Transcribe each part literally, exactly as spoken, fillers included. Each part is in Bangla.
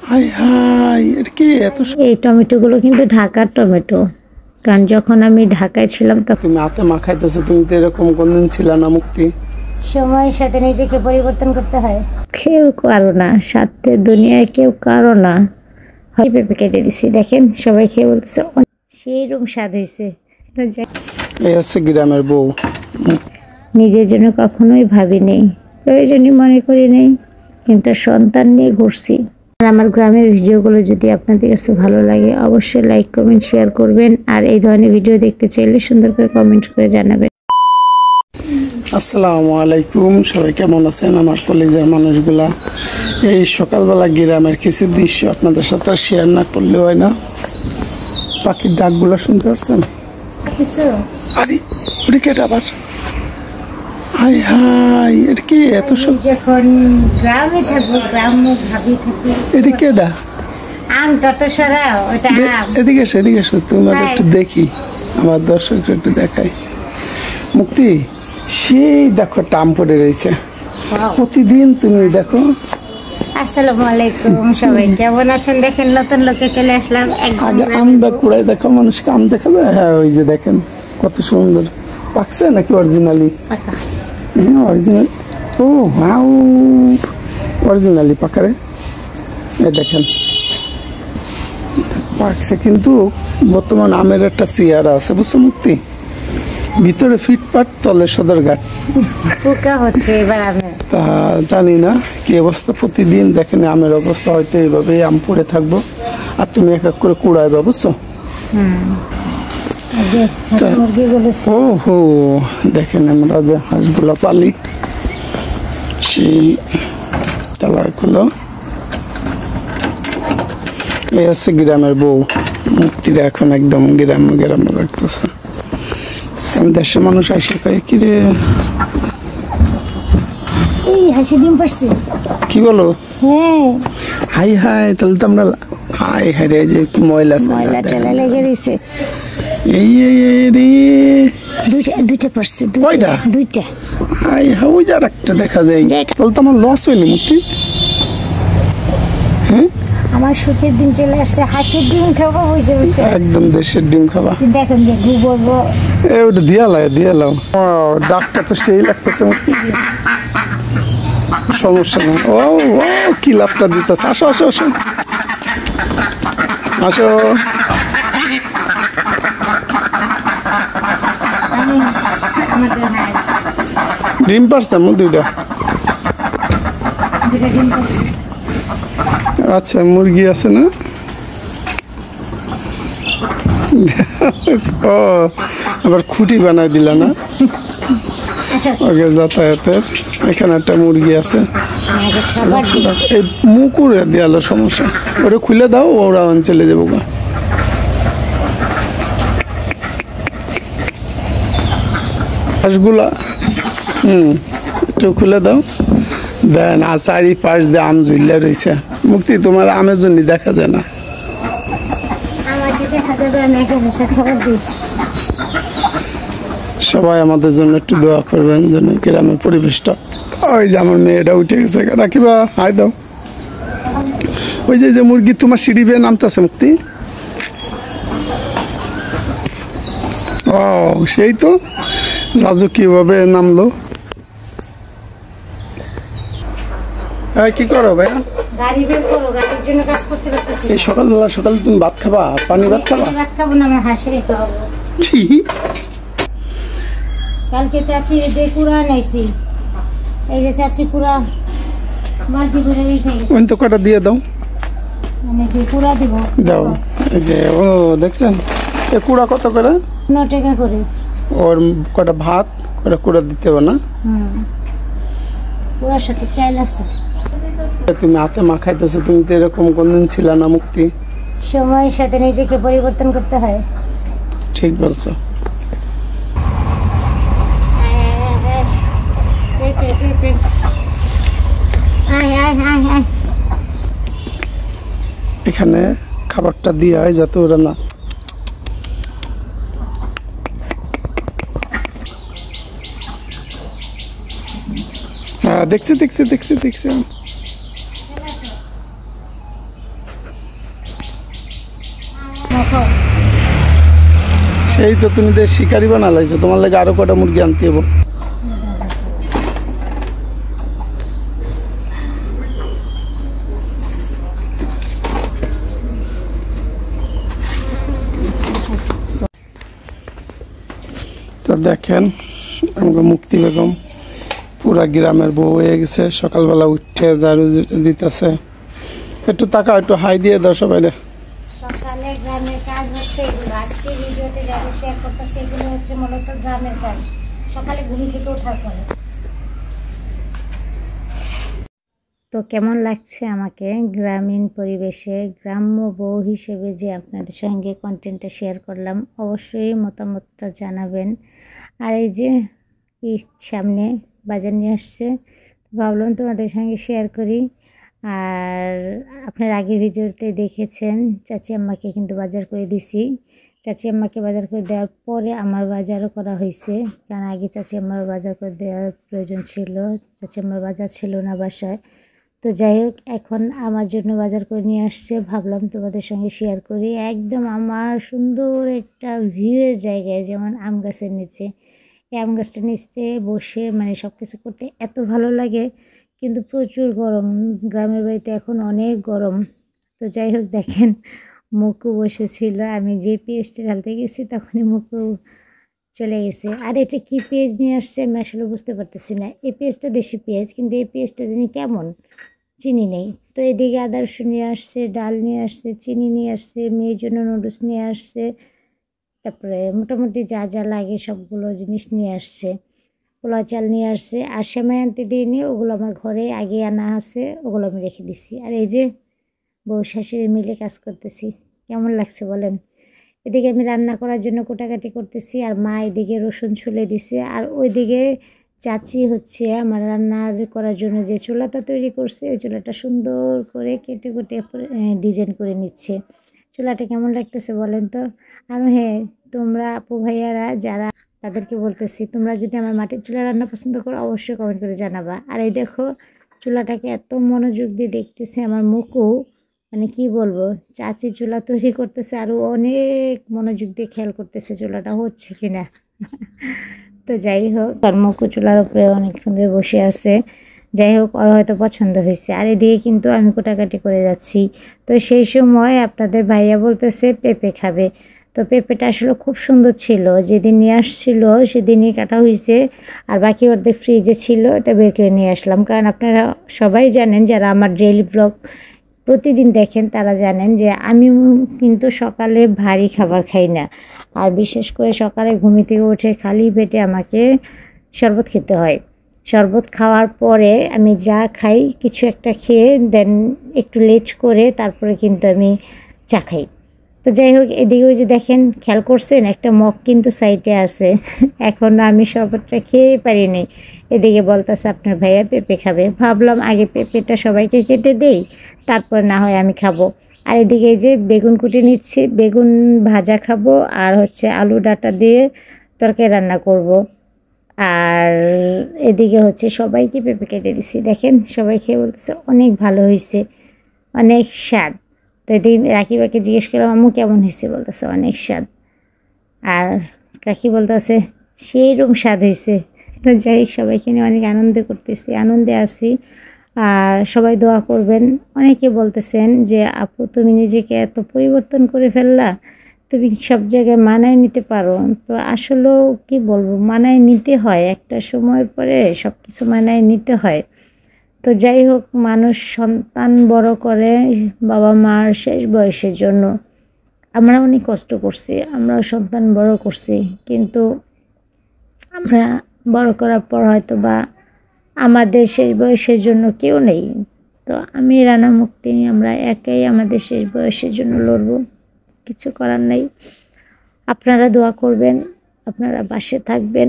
হাই হাই এটা কি এত এই টমেটোগুলো কিন্তু ঢাকার টমেটো, কারণ যখন আমি ঢাকায় ছিলাম তখন তুমি হাতে মাখাইতেছো, তুমি তো এরকম কোনদিন ছিল না মুক্তি। সময়ের সাথে নিজেকে পরিবর্তন করতে হয়। কেউ কারো না, স্বার্থের দুনিয়ায় কেউ কারো না। হয় পেঁপে কেটে দিছি, দেখেন সবাই খেয়ে বলতেছে সেই রুম স্বাদ হয়েছে। এই হচ্ছে গ্রামের বউ। নিজের জন্য কখনোই ভাবি নেই, প্রয়োজনই মনে করি নেই, কিন্তু সন্তান নিয়ে ঘুরছি। আর আমার গ্রামের ভিডিওগুলো যদি আপনাদের কাছে ভালো লাগে অবশ্যই লাইক কমেন্ট শেয়ার করবেন। আর এই ধরনের ভিডিও দেখতে চাইলে সুন্দর করে কমেন্ট করে জানাবেন। আসসালামু আলাইকুম, সবাই কেমন আছেন আমার কলেজের মানুষগুলা? এই সকালবেলা গ্রামের কিছু দৃশ্য আপনাদের সাথে শেয়ার না করলে হয় না। পাখির ডাকগুলো শুনতে পাচ্ছেন? আরে ওটা কেটে আবার হাই হাই এটা কি এত যখন গ্রামে থাকবো গ্রাম্য ভাবি থাকবো। এটা কেডা? আমটা তো সরাও, ওটা আম। এদিকে এসো, এদিকে এসো, তোমার একটু দেখি, আমার দর্শককে একটু দেখাই। মুক্তি সেই দেখো টাম পড়ে রয়েছে, প্রতিদিন তুমি দেখো। আসসালামু আলাইকুম, সবাই কেমন আছেন? দেখেন নতুন লোকে চলে আসলাম। আগে আমটা কুড়াই দেখো, মানুষকে আম দেখা যায়। হ্যাঁ ওই যে দেখেন কত সুন্দর পাকছে, নাকি অরিজিনালি? হ্যাঁ অরিজিনাল। ও হাউ অরিজিনালি পাকারে, এ দেখেন পাকছে। কিন্তু বর্তমান আমের একটা চেয়ারা আছে বুঝছো মুক্তি, ভিতরে ফিটপাট, তলে সদরঘাট। পোকা হচ্ছে এবার আমে, তা জানি না কি অবস্থা। প্রতিদিন দেখেন আমের অবস্থা, হয়তো এইভাবে আম পড়ে থাকবো আর তুমি এক এক করে কুড়াইবা বুঝছো। ও হো দেখেন আমরা যে হাঁসগুলো পালি সেই তালাগুলো। এই হচ্ছে গ্রামের বউ। মুক্তিরা এখন একদম গ্রাম গ্রামে লাগতেছে। আমি দেশের মানুষ আসে কয়ে কিরে এই হাসি ডিম পারছে। কি বলো? হ্যাঁ হাই হাই, তাহলে তো আমরা হাই হাই রে যে কি ময়লা ময়লা টেলা লেগে রয়েছে। এই এই রে দুইটা দুইটা পারছে, কয়টা? দুইটা। হাই হাই ওই যার একটা দেখা যায়, তাহলে তো আমার লস হয়নি মুক্তি। হ্যাঁ আমার সুখের দিন চলে আসছে, হাসির ডিম খাবো বসে বসে। একদম দেশের ডিম খাবা। দেখেন যে গোবর এ ওটা দিয়া লাও দিয়া লাও। ও ডাকটা তো সেই লাগতেছে মুক্তি, সমস্যা নেই। ও ও কি লাভটা দিতেছে। আসো আসো আসো আসো। ডিম পারছে আমার দুইটা। আচ্ছা মুরগি আছে না? ও আবার খুঁটি বানাই দিলা না ওকে যাতায়াতের। এখানে একটা মুরগি আছে, এই মুকুরে দেওয়ালো সমস্যা, ওটা খুলে দাও, ওরা চলে যাবো গা। হাঁসগুলা হুম একটু খুলে দাও। দেন আর চারি পাশ দিয়ে আম ঝুল্লা রয়েছে। মুক্তি তোমার আমের জন্য দেখা যায় না। সবাই আমাদের জন্য একটু দোয়া করবেন যেন গ্রামের পরিবেশটা। ওই যে আমার মেয়েটা উঠে গেছে, রাখিবা হাই দাও। ওই যে যে মুরগি তোমার সিঁড়ি বেয়ে নামতেছে মুক্তি। ও সেই তো রাজকীয় ভাবে নামলো। কি করো ভাইয়া? গাড়ি বের করো, গাড়ির জন্য কাজ করতে পারতেছি। এই সকালবেলা সকালে তুমি ভাত খাবা? পানি ভাত খাবা? ভাত খাবো না, আমার হাঁসের খাবো। কালকে চাচি যে কুড়া নাইছি, এই যে চাচি কুড়া বালতি করে রেখে গেছে। ওই তো কটা দিয়ে দাও, মানে যে কুড়া দিব দাও। এই যে ও দেখছেন এ কুড়া কত করে? ন টাকা করে। ওর কটা ভাত কটা কুড়া দিতে হবে না? হুম কুড়ার সাথে চাল আছে। তুমি হাতে মাখাইতেছো, তুমি তো এরকম কোনদিন ছিল না মুক্তি। সময়ের সাথে নিজেকে পরিবর্তন করতে হয়। ঠিক বলছো। এখানে খাবারটা দিয়ে হয় যাতে ওরা না হ্যাঁ দেখছি দেখছি দেখছি দেখছি খাও। সেই তো তুমি দেশ শিকারি বানালাইছো, তোমার লাগে আরো কটা মুরগি আনতে হবো। তো দেখেন আমাকে মুক্তি বেগম পুরা গ্রামের বউ হয়ে গেছে, সকালবেলা উঠে ঝাড়ু দিতেছে। একটু টাকা একটু হাই দিয়ে দাও সবাই। সকালে গ্রামের কাজ হচ্ছে এগুলো, আজকে ভিডিওতে যারা শেয়ার করতেছে এগুলো হচ্ছে মূলত গ্রামের কাজ, সকালে ঘুম থেকে ওঠার পরে। তো কেমন লাগছে আমাকে গ্রামীণ পরিবেশে গ্রাম্য বউ হিসেবে যে আপনাদের সঙ্গে কন্টেন্টটা শেয়ার করলাম, অবশ্যই মতামতটা জানাবেন। আর এই যে এই সামনে বাজার নিয়ে আসছে, ভাবলাম তোমাদের সঙ্গে শেয়ার করি। আর আপনার আগের ভিডিওতে দেখেছেন চাচি আম্মাকে কিন্তু বাজার করে দিছি। চাচি আম্মাকে বাজার করে দেওয়ার পরে আমার বাজারও করা হয়েছে, কারণ আগে চাচি আম্মার বাজার করে দেওয়ার প্রয়োজন ছিল, চাচি আম্মার বাজার ছিল না বাসায়। তো যাই হোক, এখন আমার জন্য বাজার করে নিয়ে আসছে, ভাবলাম তোমাদের সঙ্গে শেয়ার করি। একদম আমার সুন্দর একটা ভিউয়ের জায়গায়, যেমন আম গাছের নিচে, এই আম গাছটার নিচে বসে মানে সব কিছু করতে এত ভালো লাগে। কিন্তু প্রচুর গরম, গ্রামের বাড়িতে এখন অনেক গরম। তো যাই হোক, দেখেন মুকু বসেছিল, আমি যে পেঁয়াজটা ঢালতে গেছি তখনই মুকু চলে গেছে। আর এটা কি পেঁয়াজ নিয়ে আসছে আমি আসলে বুঝতে পারতেছি না। এই পেঁয়াজটা দেশি পেঁয়াজ, কিন্তু এই পেঁয়াজটা জানি কেমন, চিনি নেই। তো এদিকে আদা রসুন নিয়ে আসছে, ডাল নিয়ে আসছে, চিনি নিয়ে আসছে, মেয়ের জন্য নুডলস নিয়ে আসছে, তারপরে মোটামুটি যা যা লাগে সবগুলো জিনিস নিয়ে আসছে, পোলাও চাল নিয়ে আসছে। আর সেমাই আনতে দিইনি, ওগুলো আমার ঘরে আগে আনা আছে, ওগুলো আমি রেখে দিছি। আর এই যে বউ শাশুড়ি মিলে কাজ করতেছি, কেমন লাগছে বলেন। এদিকে আমি রান্না করার জন্য কোটাকাটি করতেছি, আর মা এদিকে রসুন ছুলে দিছে। আর ওইদিকে চাচি হচ্ছে আমার রান্নার করার জন্য যে চুলাটা তৈরি করছে, ওই চুলাটা সুন্দর করে কেটে কুটে ডিজাইন করে নিচ্ছে। চুলাটা কেমন লাগতেছে বলেন তো। আর হ্যাঁ, তোমরা আপু ভাইয়ারা যারা, তাদেরকে বলতেছি, তোমরা যদি আমার মাটির চুলা রান্না পছন্দ করো অবশ্যই কমেন্ট করে জানাবা। আর এই দেখো চুলাটাকে এত মনোযোগ দিয়ে দেখতেছে আমার মুখও, মানে কি বলবো, চাচি চুলা তৈরি করতেছে আরও অনেক মনোযোগ দিয়ে খেয়াল করতেছে চুলাটা হচ্ছে কিনা। তো যাই হোক, তার মুখও চুলার উপরে অনেক সুন্দর বসে আছে। যাই হোক, ওর হয়তো পছন্দ হয়েছে। আর এদিকে কিন্তু আমি কোটাকাটি করে যাচ্ছি। তো সেই সময় আপনাদের ভাইয়া বলতেছে পেঁপে খাবে। তো পেঁপেটা আসলে খুব সুন্দর ছিল, যেদিন নিয়ে আসছিল সেদিনই কাটা হয়েছে, আর বাকি অর্ধেক ফ্রিজে ছিল, এটা বের করে নিয়ে আসলাম। কারণ আপনারা সবাই জানেন, যারা আমার ডেইলি ব্লগ প্রতিদিন দেখেন তারা জানেন যে আমি কিন্তু সকালে ভারী খাবার খাই না। আর বিশেষ করে সকালে ঘুম থেকে উঠে খালি পেটে আমাকে শরবত খেতে হয়। শরবত খাওয়ার পরে আমি যা খাই কিছু একটা খেয়ে দেন একটু লেট করে তারপরে কিন্তু আমি চা খাই। তো যাই হোক, এদিকে ওই যে দেখেন, খেয়াল করছেন একটা মগ কিন্তু সাইডে আছে, এখনও আমি শরবতটা খেয়েই পারিনি। এদিকে বলতেছে আপনার ভাইয়া পেঁপে খাবে। ভাবলাম আগে পেঁপেটা সবাইকে কেটে দেই, তারপর না হয় আমি খাবো। আর এদিকে এই যে বেগুন কুটে নিচ্ছি, বেগুন ভাজা খাবো, আর হচ্ছে আলু ডাঁটা দিয়ে তরকারি রান্না করব। আর এদিকে হচ্ছে সবাইকে পেঁপে কেটে দিছি, দেখেন সবাই খেয়ে বলতেছে অনেক ভালো হয়েছে, অনেক স্বাদ। তো এদিন রাকিবাকে জিজ্ঞেস করলাম আম্মু কেমন হয়েছে, বলতেছে অনেক স্বাদ। আর কাকি বলতেছে সেই রকম স্বাদ হয়েছে। তো যাই হোক, সবাইকে নিয়ে অনেক আনন্দ করতেছি, আনন্দে আছি। আর সবাই দোয়া করবেন। অনেকে বলতেছেন যে আপু তুমি নিজেকে এত পরিবর্তন করে ফেললা, তুমি সব জায়গায় মানায় নিতে পারো। তো আসলেও কি বলবো, মানায় নিতে হয়, একটা সময় পরে সব কিছু মানায় নিতে হয়। তো যাই হোক, মানুষ সন্তান বড় করে বাবা মার শেষ বয়সের জন্য। আমরা অনেক কষ্ট করছি, আমরা সন্তান বড় করছি, কিন্তু আমরা বড় করার পর হয়তো বা আমাদের শেষ বয়সের জন্য কেউ নেই। তো আমি রানা মুক্তি আমরা একাই আমাদের শেষ বয়সের জন্য লড়ব, কিছু করার নেই। আপনারা দোয়া করবেন, আপনারা পাশে থাকবেন,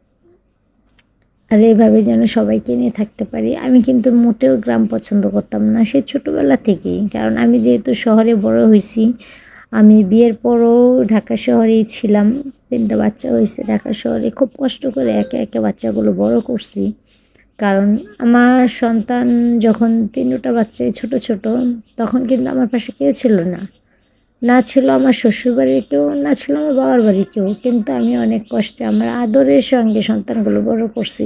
আর এইভাবে যেন সবাইকে নিয়ে থাকতে পারি। আমি কিন্তু মোটেও গ্রাম পছন্দ করতাম না সেই ছোটোবেলা থেকেই, কারণ আমি যেহেতু শহরে বড় হয়েছি। আমি বিয়ের পরও ঢাকা শহরেই ছিলাম, তিনটা বাচ্চা হয়েছে ঢাকা শহরে, খুব কষ্ট করে একে একে বাচ্চাগুলো বড় করছি। কারণ আমার সন্তান যখন তিনটা বাচ্চাই ছোট ছোট, তখন কিন্তু আমার পাশে কেউ ছিল না। না ছিল আমার শ্বশুরবাড়ির কেউ, না ছিল আমার বাবার বাড়ির কেউ, কিন্তু আমি অনেক কষ্টে আমার আদরের সঙ্গে সন্তানগুলো বড় করছি।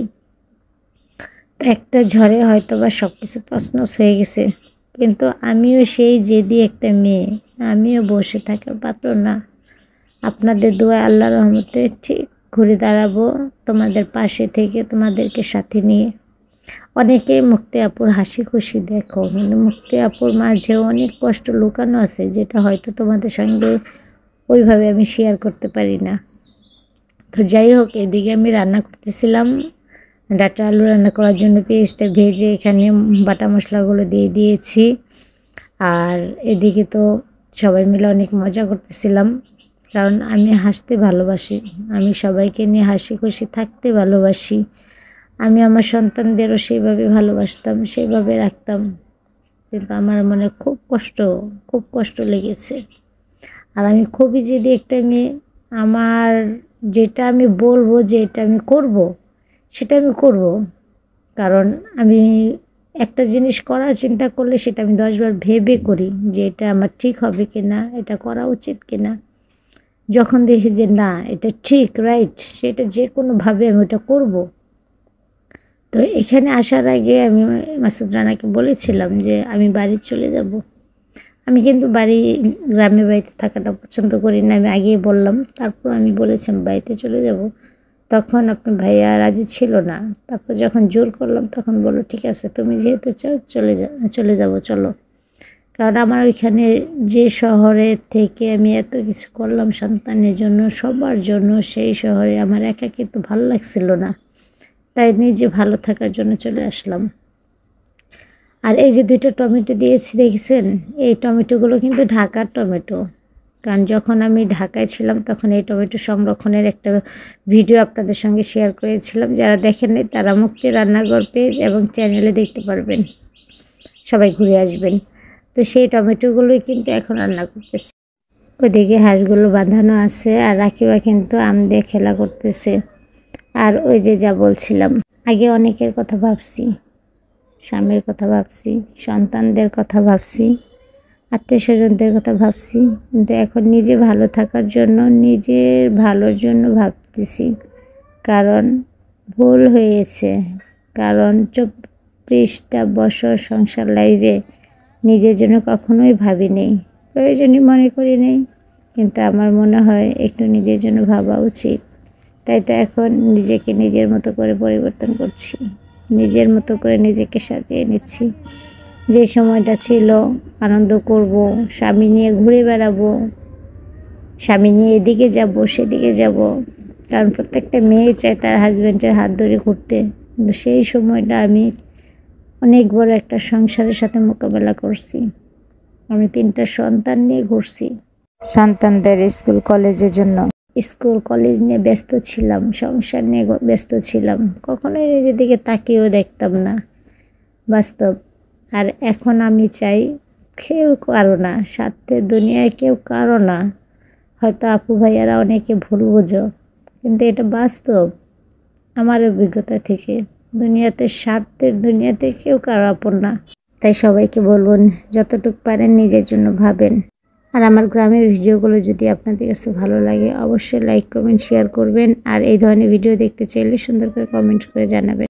তো একটা ঝড়ে হয়তো বা সব কিছু তছনছ হয়ে গেছে, কিন্তু আমিও সেই জেদি একটা মেয়ে, আমিও বসে থাকার পাত্র না। আপনাদের দোয়া আল্লাহর রহমতে ঠিক ঘুরে দাঁড়াবো তোমাদের পাশে থেকে, তোমাদেরকে সাথে নিয়ে। অনেকেই মুক্তি আপুর হাসি খুশি দেখো, কিন্তু মুক্তি আপুর মাঝে অনেক কষ্ট লুকানো আছে, যেটা হয়তো তোমাদের সঙ্গে ওইভাবে আমি শেয়ার করতে পারি না। তো যাই হোক, এদিকে আমি রান্না করতেছিলাম, ডাটা আলু রান্না করার জন্য পেঁয়াজটা ভেজে এখানে বাটা মশলাগুলো দিয়ে দিয়েছি। আর এদিকে তো সবাই মিলে অনেক মজা করতেছিলাম, কারণ আমি হাসতে ভালোবাসি, আমি সবাইকে নিয়ে হাসি খুশি থাকতে ভালোবাসি। আমি আমার সন্তানদেরও সেইভাবে ভালোবাসতাম, সেইভাবে রাখতাম, কিন্তু আমার মনে খুব কষ্ট, খুব কষ্ট লেগেছে। আর আমি খুবই জেদি একটা মেয়ে, আমার যেটা আমি বলবো যে এটা আমি করব, সেটা আমি করব। কারণ আমি একটা জিনিস করার চিন্তা করলে সেটা আমি দশবার ভেবে করি যে এটা আমার ঠিক হবে কি না, এটা করা উচিত কি না। যখন দেখি যে না এটা ঠিক, রাইট, সেটা যে কোনোভাবে আমি ওটা করব। তো এখানে আসার আগে আমি মাসুদ রানাকে বলেছিলাম যে আমি বাড়ি চলে যাব। আমি কিন্তু বাড়ি, গ্রামের বাড়িতে থাকাটা পছন্দ করি না, আমি আগেই বললাম। তারপর আমি বলেছিলাম বাড়িতে চলে যাব, তখন আপনার ভাইয়া রাজি ছিল না। তারপর যখন জোর করলাম তখন বললো ঠিক আছে, তুমি যেহেতু চাও চলে যা চলে যাব চলো। কারণ আমার ওইখানে যে শহরে থেকে আমি এত কিছু করলাম সন্তানের জন্য, সবার জন্য, সেই শহরে আমার একাকিত্ব ভালো লাগছিল না, তাই নিজে ভালো থাকার জন্য চলে আসলাম। আর এই যে দুইটা টমেটো দিয়েছি দেখেছেন, এই টমেটোগুলো কিন্তু ঢাকার টমেটো। কারণ যখন আমি ঢাকায় ছিলাম তখন এই টমেটো সংরক্ষণের একটা ভিডিও আপনাদের সঙ্গে শেয়ার করেছিলাম, যারা দেখেননি তারা মুক্তি রান্নাঘর পেজ এবং চ্যানেলে দেখতে পারবেন, সবাই ঘুরে আসবেন। তো সেই টমেটোগুলোই কিন্তু এখন রান্না করতেছে। ওইদিকে হাঁসগুলো বাঁধানো আছে, আর রাকিবা কিন্তু আম দিয়ে খেলা করতেছে। আর ওই যে যা বলছিলাম, আগে অনেকের কথা ভাবছি, স্বামীর কথা ভাবছি, সন্তানদের কথা ভাবছি, আত্মীয় স্বজনদের কথা ভাবছি, কিন্তু এখন নিজে ভালো থাকার জন্য, নিজের ভালোর জন্য ভাবতেছি। কারণ ভুল হয়েছে, কারণ চব্বিশটা বছর সংসার লাইফে নিজের জন্য কখনোই ভাবি নেই, প্রয়োজনই মনে করি নেই, কিন্তু আমার মনে হয় একটু নিজের জন্য ভাবা উচিত। তাই তো এখন নিজেকে নিজের মতো করে পরিবর্তন করছি, নিজের মতো করে নিজেকে সাজিয়ে নিচ্ছি। যে সময়টা ছিল আনন্দ করব, স্বামী নিয়ে ঘুরে বেড়াবো, স্বামী নিয়ে এদিকে যাব সেদিকে যাব, কারণ প্রত্যেকটা মেয়ে চায় তার হাজব্যান্ডের হাত ধরে ঘুরতে। কিন্তু সেই সময়টা আমি অনেক বড় একটা সংসারের সাথে মোকাবেলা করছি, আমি তিনটা সন্তান নিয়ে ঘুরছি, সন্তানদের স্কুল কলেজের জন্য, স্কুল কলেজ নিয়ে ব্যস্ত ছিলাম, সংসার নিয়ে ব্যস্ত ছিলাম, কখনোই নিজের দিকে তাকিয়েও দেখতাম না, বাস্তব। আর এখন আমি চাই কেউ কারো না, স্বার্থের দুনিয়ায় কেউ কারো না। হয়তো আপু ভাইয়ারা অনেকে ভুল বোঝো, কিন্তু এটা বাস্তব আমার অভিজ্ঞতা থেকে। দুনিয়াতে স্বার্থের দুনিয়াতে কেউ কারো আপন না। তাই সবাইকে বলবেন যতটুকু পারেন নিজের জন্য ভাবেন। আর আমার গ্রামের ভিডিওগুলো যদি আপনাদের কাছে ভালো লাগে অবশ্যই লাইক কমেন্ট শেয়ার করবেন। আর এই ধরনের ভিডিও দেখতে চাইলে সুন্দর করে কমেন্ট করে জানাবেন।